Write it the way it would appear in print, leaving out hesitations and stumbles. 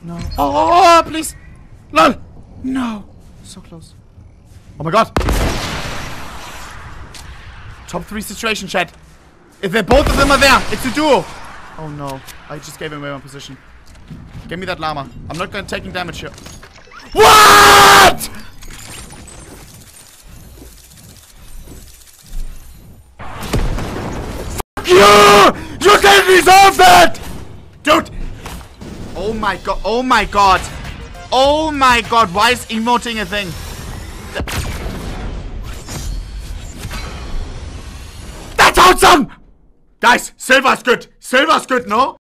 No. Oh, please. LOL. No. So close. Oh my god. Top 3 situation, chat. If they're both of them are there, it's a duo. Oh no. I just gave him away my position. Give me that llama. I'm not gonna taking damage here. What? Fuck you! You didn't deserve that! Dude! Oh my god. Oh my god. Oh my god. Why is emoting a thing? That's awesome! Guys, silver's good. Silver's good, no?